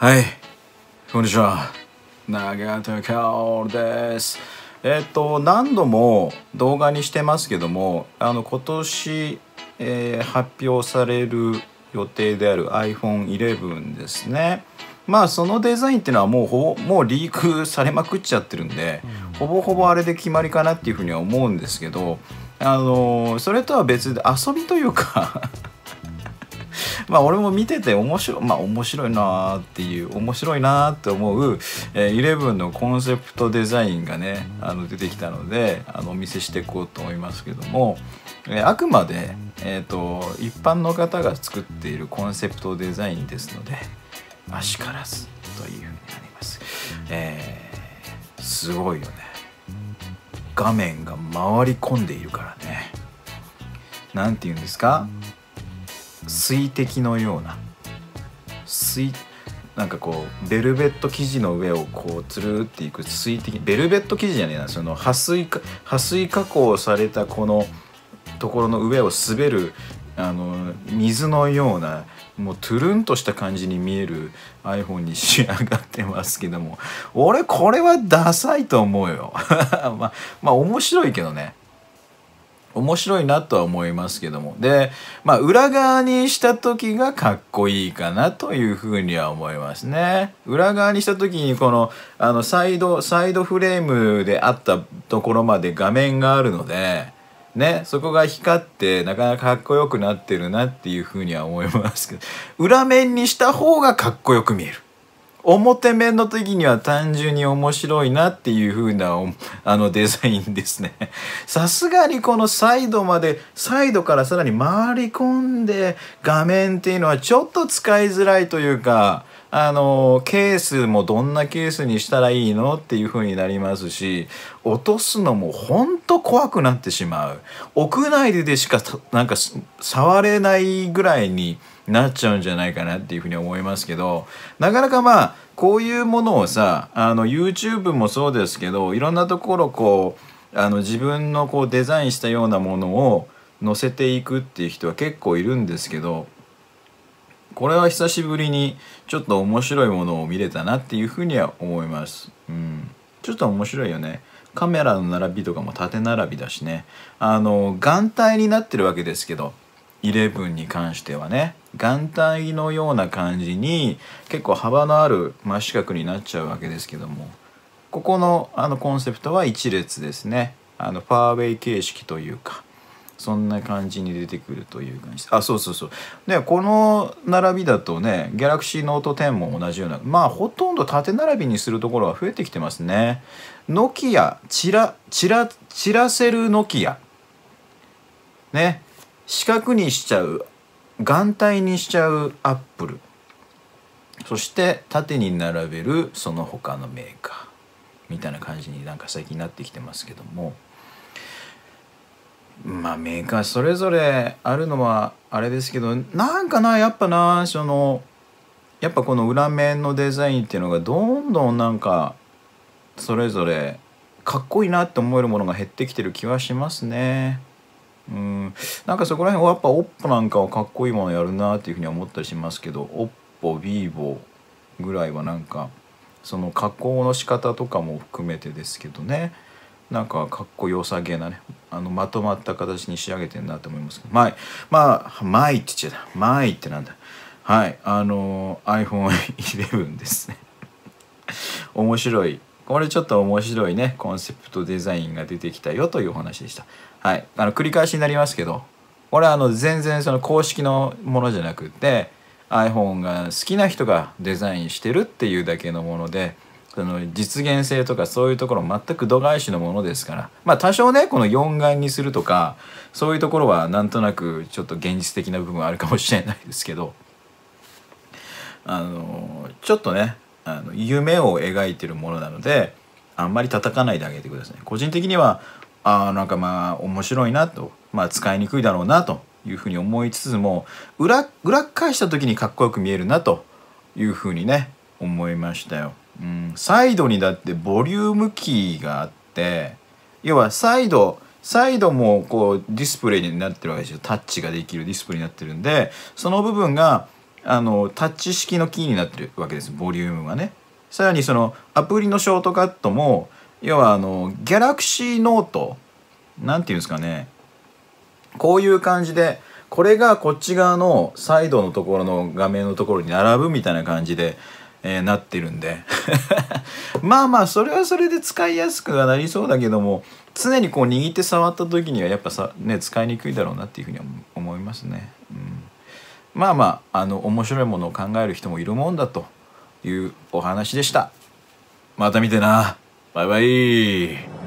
はい、こんにちは。長田薫です。何度も動画にしてますけども、今年、発表される予定である iPhone11 ですね。まあそのデザインっていうのはもうリークされまくっちゃってるんで、ほぼほぼあれで決まりかなっていうふうには思うんですけど、それとは別で遊びというかまあ俺も見てて面白いなって思う、11のコンセプトデザインがね出てきたのでお見せしていこうと思いますけども、あくまで、一般の方が作っているコンセプトデザインですのであしからずというふうになります。すごいよね。画面が回り込んでいるからね。なんていうんですか、水滴のようななんかこうベルベット生地の上をこうつるっていく水滴、ベルベット生地じゃねえな、その撥水加工されたこのところの上を滑る水のような、もうトゥルンとした感じに見える iPhone に仕上がってますけども、俺これはダサいと思うよまあ面白いけどね、面白いなとは思いますけども、で裏側にした時がかっこいいかなというふうには思いますね。裏側にした時にこのサイドフレームであったところまで画面があるのでね、そこが光ってなかなかかっこよくなってるなっていうふうには思いますけど、裏面にした方がかっこよく見える。表面の時には単純に面白いなっていう風なデザインですね。さすがにこのサイドからさらに回り込んで画面っていうのはちょっと使いづらいというか、ケースもどんなケースにしたらいいのっていう風になりますし、落とすのもほんと怖くなってしまう。屋内でしかなんか触れないぐらいになっちゃうんじゃないかなっていうふうに思いますけど、なかなかこういうものをさYouTube もそうですけど、いろんなところこう自分のこうデザインしたようなものを載せていくっていう人は結構いるんですけど、これは久しぶりにちょっと面白いものを見れたなっていうふうには思います。ちょっと面白いよね。カメラの並びとかも縦並びだしね、眼帯になってるわけですけど、11に関してはね眼帯のような感じに結構幅のある真四角になっちゃうわけですけども、ここのコンセプトは一列ですね。ファーウェイ形式というか、そんな感じに出てくるという感じです。そうで、この並びだとねギャラクシーノート10も同じような、ほとんど縦並びにするところは増えてきてますね。ノキア散らせるノキアね、四角にしちゃう、眼帯にしちゃうアップル、そして縦に並べるその他のメーカーみたいな感じになんか最近なってきてますけども、メーカーそれぞれあるのはあれですけど、なんかなやっぱこの裏面のデザインっていうのがどんどんなんかそれぞれかっこいいなって思えるものが減ってきてる気はしますね。なんかそこら辺はやっぱ OPPO なんかはかっこいいものやるなっていうふうに思ったりしますけど、 OPPO、vivo ぐらいはなんかその加工の仕方とかも含めてですけどね、なんかかっこよさげなねまとまった形に仕上げてるなと思いますけど、マイって言っちゃった、マイってなんだ、はい、iPhone11 ですね面白い、これちょっと面白いねコンセプトデザインが出てきたよというお話でした。はい、繰り返しになりますけど、これは全然その公式のものじゃなくて iPhone が好きな人がデザインしてるっていうだけのもので、その実現性とかそういうところ全く度外視のものですから、多少ねこの4眼にするとかそういうところはなんとなくちょっと現実的な部分はあるかもしれないですけど、ちょっとね夢を描いてるものなのであんまり叩かないであげてください。個人的にはなんか面白いなと、使いにくいだろうなというふうに思いつつも、裏返した時にかっこよく見えるなというふうにね思いましたよ。サイドにだってボリュームキーがあって、要はサイドもこうディスプレイになってるわけですよ。タッチができるディスプレイになってるんで、その部分がタッチ式のキーになってるわけです、ボリュームがね。さらにそのアプリのショートカットも、要はギャラクシーノートなんていうんですかね、こういう感じでこれがこっち側のサイドのところの画面のところに並ぶみたいな感じで、なってるんでまあまあそれはそれで使いやすくはなりそうだけども、常にこう握って触った時にはやっぱさ、ね、使いにくいだろうなっていうふうには思いますね。まあまあ面白いものを考える人もいるもんだというお話でした。また見てな。バイバイ。